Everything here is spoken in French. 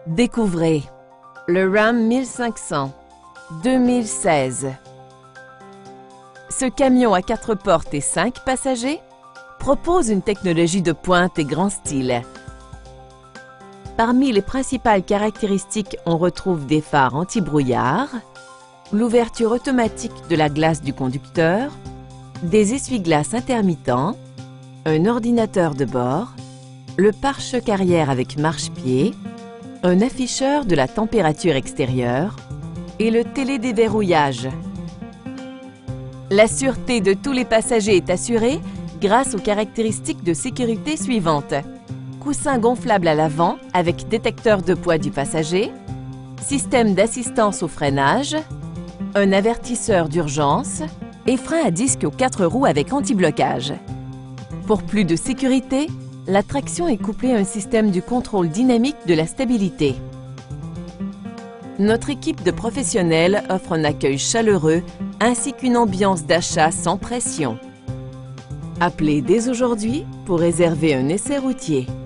Découvrez le Ram 1500 2016. Ce camion à 4 portes et 5 passagers propose une technologie de pointe et grand style. Parmi les principales caractéristiques, on retrouve des phares anti-brouillard, l'ouverture automatique de la glace du conducteur, des essuie-glaces intermittents, un ordinateur de bord, le pare-choc arrière avec marche-pied, un afficheur de la température extérieure et le télédéverrouillage. La sûreté de tous les passagers est assurée grâce aux caractéristiques de sécurité suivantes. Coussin gonflable à l'avant avec détecteur de poids du passager, système d'assistance au freinage, un avertisseur d'urgence et frein à disque aux 4 roues avec anti-blocage. Pour plus de sécurité, la traction est couplée à un système du contrôle dynamique de la stabilité. Notre équipe de professionnels offre un accueil chaleureux ainsi qu'une ambiance d'achat sans pression. Appelez dès aujourd'hui pour réserver un essai routier.